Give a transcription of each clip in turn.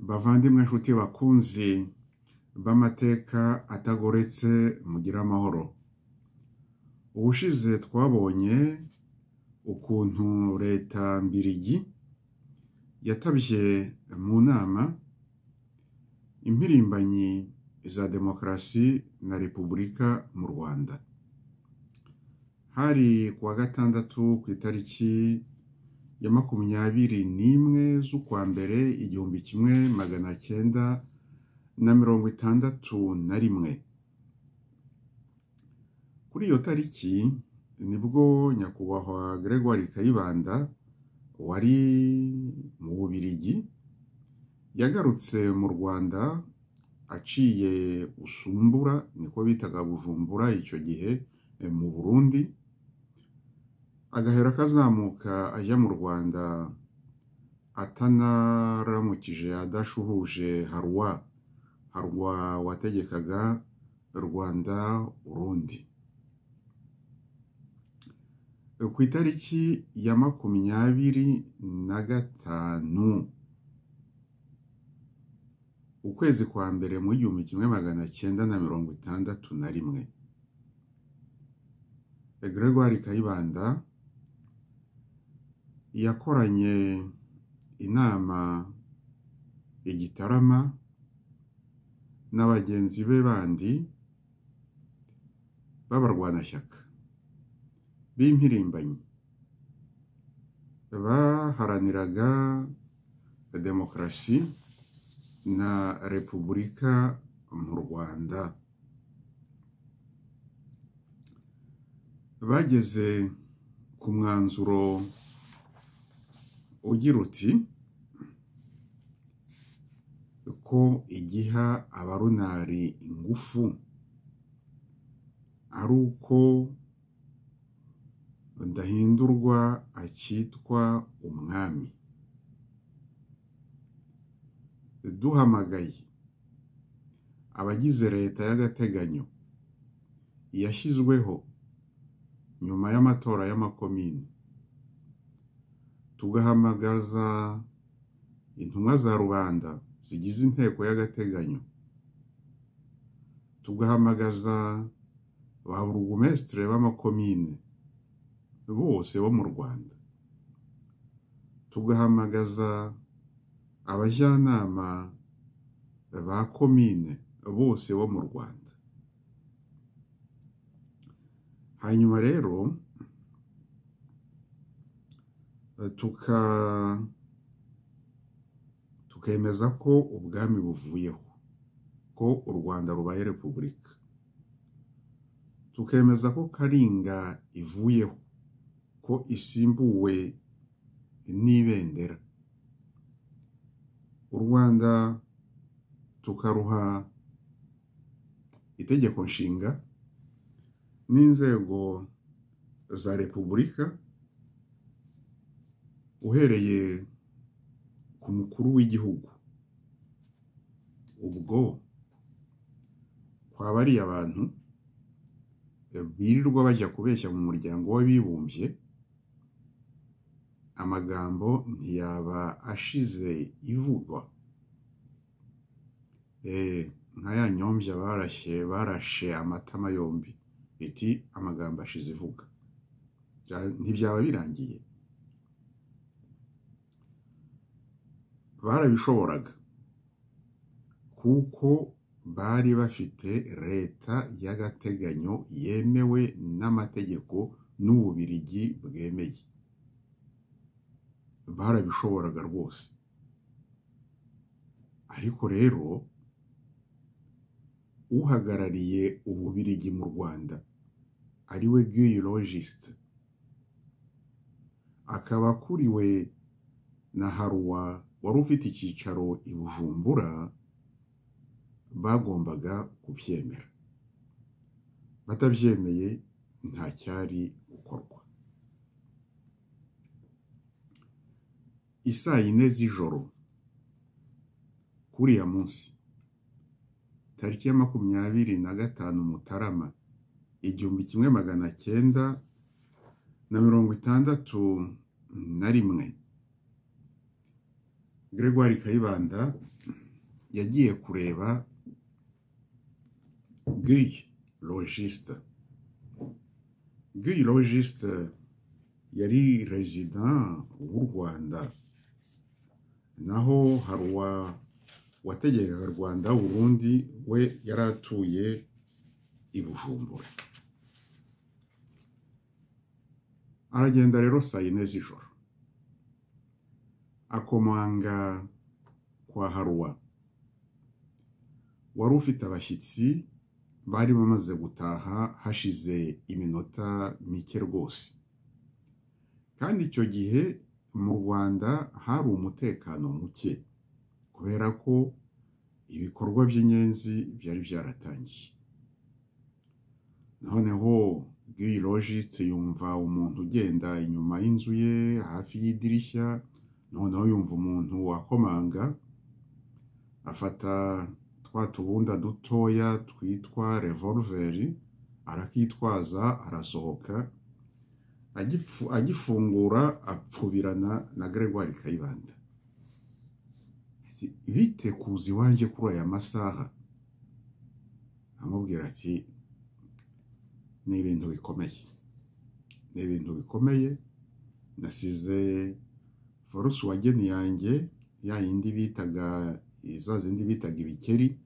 Bavandimwe nshuti bakunzi b'amateka atagoretse mugira amahoro. Ubushize twabonye ukuntu leta mbirigi yatabye mu nama impirimbanyi za demokarasi na repubulika mu Rwanda. Hari kuwa gatandatu ku itariki ya 21 z'ukwa mbere 1961. Kuri iyo tariki nibwo nyakubahwa Gregoire Kayibanda wari mu Bubiligi yagarutse mu Rwanda aciye Usumbura, niko bitaga Bujumbura icyo gihe mu Burundi, agahera kazamuka ajya mu Rwanda atanaramukije adashuhuje Harwa wategekaga Rwanda Urundi. Ku itariki ya 25 ukwezi kwa mbere mu 1961, Gregoire Kayibanda yakoranye inama igitarama n'abagenzi be bandi b'abarwanashyaka b'impirimbanyi baharaniraga demokarasi na repubulika mu Rwanda. Bageze ku mwanzuro ugira uti ko igiha abarunari ingufu ari uko Ndahindurwa akitwa umwami. Duhamagaye abagize leta y'agateganyo yashyizweho nyuma y'amatora y'amakomini, tugahamagaza intumwa za rubanda zigize inteko y'agateganyo, tugahamagaza ba burugumesitire b'amakomine bose bo mu Rwanda, tugahamagaza abajyanama ba komine bose bo mu Rwanda. Hanyuma rero tukemeza ko ubwami buvuyeho, ko u Rwanda rubaye repubulika, tukemeza ko Karinga ivuyeho, ko isimbuwe n'ibendera. U Rwanda tukaruha itegeko nshinga n'inzego za repubulika, uhereye ku mukuru w'igihugu. Ubwo kwaba ari abantu birirwa bajya kubeshya mu muryango w'abibumbye, amagambo ntiyaba ashize ivugwa. Nka ya nyombya barashe amatama yombi, iti amagambo ashize ivuga. Ntibyaba birangiye. Barabishoboraga kuko bari bafite leta y'agateganyo yemewe n'amategeko n'Ububiligi bwemeye. Barabishoboraga rwose. Ariko rero uhagarariye Ububiligi mu Rwanda ariwe Guy Logiste, akaba akuriwe na Harwa wari ufite icyicaro i Bujumbura, bagombaga kubyemera. Batabyemeye nta cyari gukorwa. Isaa 4 z'ijoro kuri ya munsi, tariki ya 25 Mutarama 1961, Gregoire Kayibanda yagiye kureba Guy Logiste. Guy Logiste yari resident w'u Rwanda, naho hari wategekaga Rwanda Burundi we yari atuye i Bujumbura. Aragenda rero saa yine z'ijoro akomanga kwa Haruwa wari ufite abashyitsi bari bamaze gutaha hashize iminota mike rwose, kandi icyo gihe mu Rwanda hari umutekano muke kubera ko ibikorwa by'inyenzi byari byaratangiye. Noneho Guy Logiste yumva umuntu ugenda inyuma y'inzu ye hafi y'idirishya, noneho yumva umuntu wakomanga, afata twa tubunda dutoya twitwa revolveri arakitwaza arasohoka, agifungura apfubirana na Gregoire Kayibanda. Bite kuza iwanjye kuri aya masaha? Amubwira ati ni ibintu bikomeye, nasize Volkswagen yanjye ya yindi bitaga ibikeri,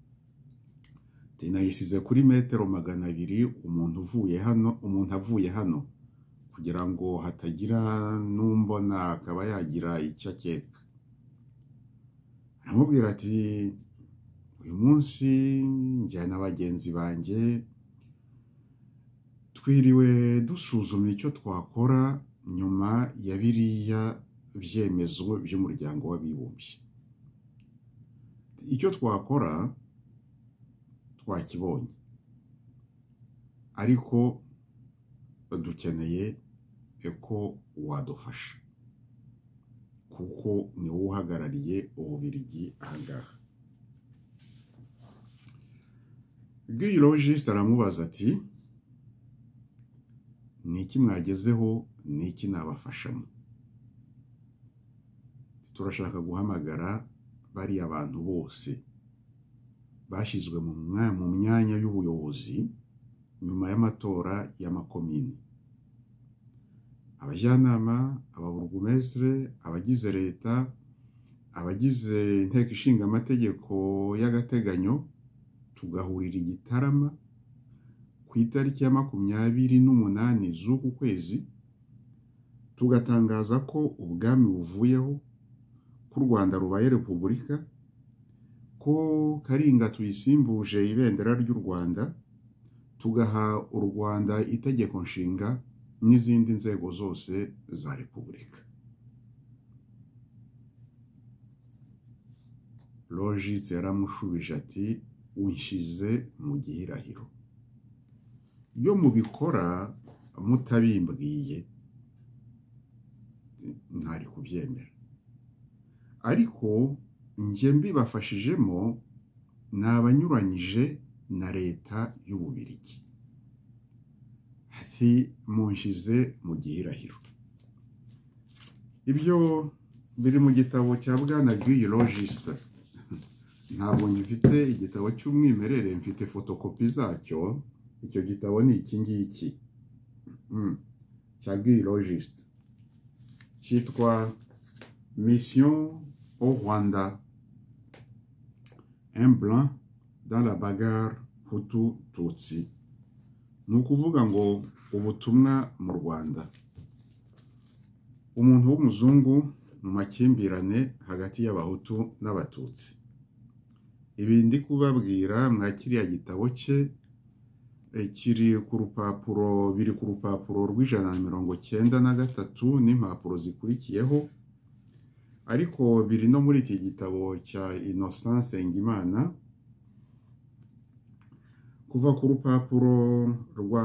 nayisize kuri metero 200 umuntu avuye hano kugira ngo hatagira numbona akaba yagira icyo akeka. Aramubwira ati uyu munsi njyana abagenzi banjye twiriwe dusuzuma icyo twakora nyuma ya biriya byemezo by'umuryango w'abibumbye. Icyo twakora twakibonye, ariko dukeneye ko wadufasha kuko ni wowe uhagarariye Ububiligi ahangaha. Guy Logiste aramubaza ati ni iki mwagezeho, ni iki nabafashamo? Turashaka guhamagara bariya abantu bose bashyizwe mu myanya y'ubuyobozi nyuma y'amatora y'amakomini, abajyanama, ababurugumestre, abagize leta, abagize inteko ishinga amategeko y'agateganyo, tugahurira i Gitarama ku itariki ya 28 z'uku kwezi, tugatangaza ko ubwami buvuyeho, ko u Rwanda rubaye repubulika, ko Karinga tuyisimbuje ibendera ry'u Rwanda, tugaha u Rwanda itegeko nshinga n'izindi nzego zose za repubulika. Logiste yaramushubije ati unshize mu gihirahiro, iyo mubikora mutabimbwiye ntari kubyemera, ariko njye mbibafashijemo nabanyuranyije na leta y'Ububiligi, ati munshize mu gihirahiro. Ibyo biri mu gitabo cya Bwana Guy Logiste. Ntabwo ngifite igitabo cy'umwimerere, mfite fotokopi zacyo. Icyo gitabo ni iki ngiki cya Guy Logiste, cyitwa Mission au Rwanda, un blanc dans la bagarre Hutu-Tutsi. Ni ukuvuga ngo ubutumwa mu Rwanda, umuntu w'umuzungu mu makimbirane hagati y'abahutu n'abatutsi. Ibi ndi kubabwira mwa kiriya gitabo cye biri ku rupapuro rw'193 n'impapuro zikurikiyeho, ariko biri no muri iki gitabo cya Innocent Nsengimana kuva ku rupapuro rwa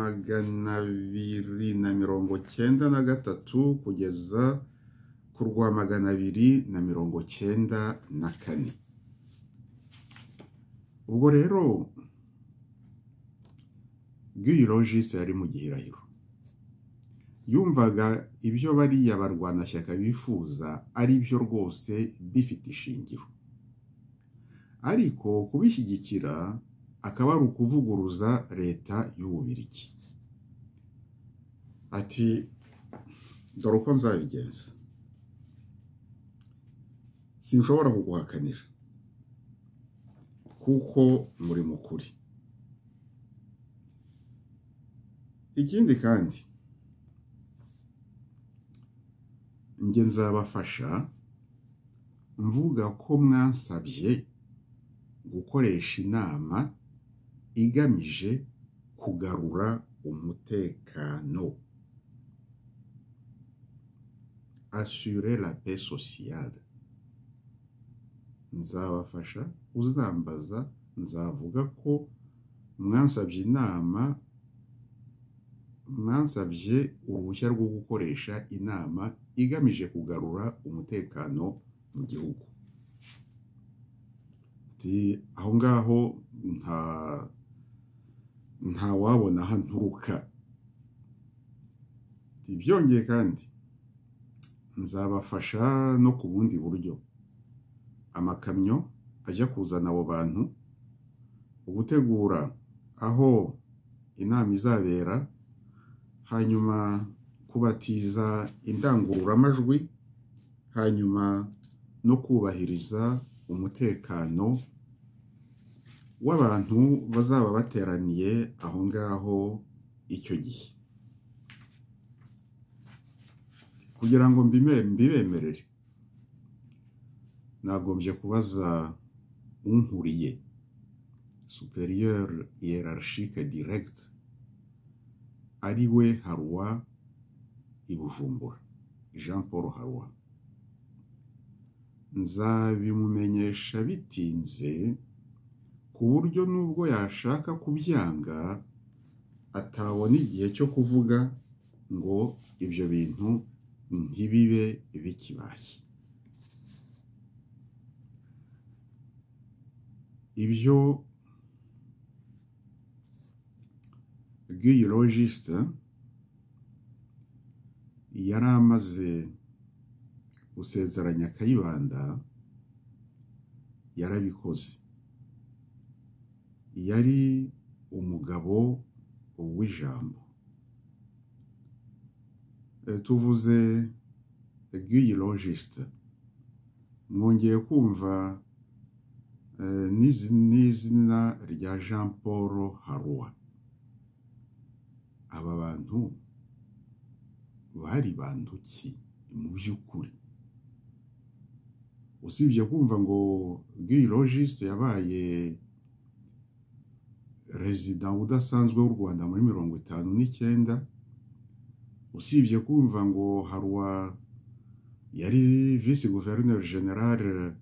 293 kugeza ku rwa 294. Ubwo rero Guy Logiste yari mu gihirahiro, yumvaga ibyo bariya barwanashyaka bifuza ari byo rwose bifite ishingiro, ariko kubishyigikira akaba ari ukuvuguruza leta y'Ububiligi. Ati dore uko nzabigenza, sinshobora kuguhakanira kuko muri mukuri. Ikindi kandi njye nzabafasha mvuga ko mwansabye gukoresha inama igamije kugarura umutekano, assurer la paix sociale. Nzabafasha, uzambaza nzavuga ko mwansabye inama, mwansabye uruhushya rwo gukoresha inama igamije kugarura umutekano mu gihugu. Aho ngaho nta wabona aho nturuka. Byongeye kandi nzabafasha no ku bundi buryo, amakamyo ajya kuzana abo bantu, ugutegura aho inama izabera, hanyuma kubatiza indangururamajwi, hanyuma no kubahiriza umutekano w'abantu bazaba bateraniye aho ngaho icyo gihe. Kugira ngo mbibemerere, nagombye kubaza unkuriye, superieur hiérarchique direct, ari we Harwa i Bujumbura, Jean Paul Harwa. Nzabimumenyesha bitinze ku buryo nubwo yashaka kubyanga atabona igihe cyo kuvuga ngo ibyo bintu ntibibe bikibaye. Ibyo Guy Logiste yari amaze gusezeranya Kayibanda yarabikoze. Yari umugabo w'ijambo. Tuvuze Guy Logiste, mwongeye kumva n'izina rya Jean Paul Harwa. Aba bantu bari bantu ki mu by'ukuri? Usibye kumva ngo Guy Logiste yabaye resident udasanzwe w'u Rwanda muri 59, usibye kumva ngo Harwa yari vice gouverneur general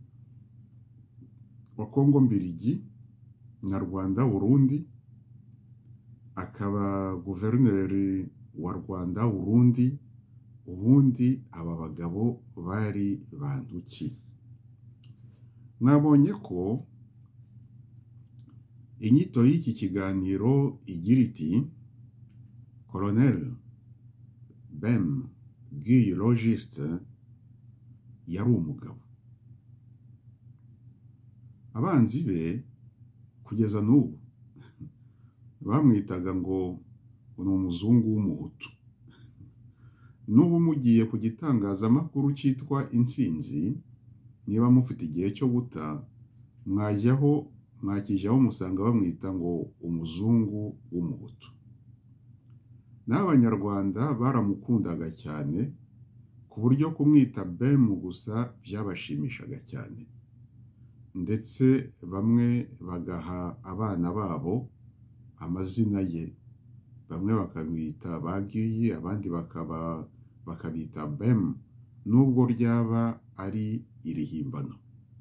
wa Kongo Mbiligi na Rwanda Burundi, akaba guverineri wa Rwanda Burundi, ubundi aba bagabo bari bantu ki? Mwabonye ko inyito y'iki kiganiro igira iti Colonel Bem Guy Logiste yari umugabo. Abanzi be kugeza n'ubu bamwitaga ngo ni umuzungu w'umuhutu. N'ubu mugiye ku gitangazamakuru cyitwa Intsinzi, niba mufite igihe cyo guta, mwakijyaho musanga bamwita ngo umuzungu w'umuhutu. N'abanyarwanda baramukundaga cyane ku buryo kumwita Bem gusa byabashimishaga cyane, ndetse bamwe bagaha abana babo amazina ye. Bamwe bakamwita Bagiye, abandi bakabita Bem, nubwo ryaba ari irihimbano.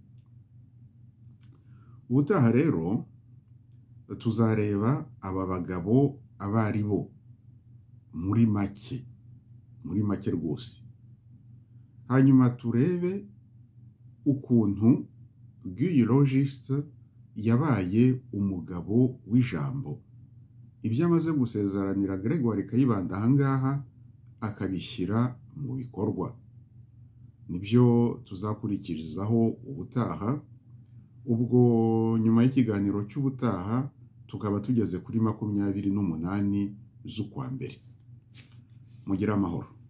Ubutaha rero tuzareba aba bagabo abari bo muri make rwose, hanyuma turebe ukuntu Guy Logiste yabaye umugabo w'ijambo. Ibyo amaze gusezeranira Gregoire Kayibanda ahangaha akabishyira mu bikorwa. Nibyo tuzakurikirizaho ubutaha, ubwo nyuma y'ikiganiro cy'ubutaha tukaba tugeze kuri 28 z'ukwa mbere. Mugire amahoro.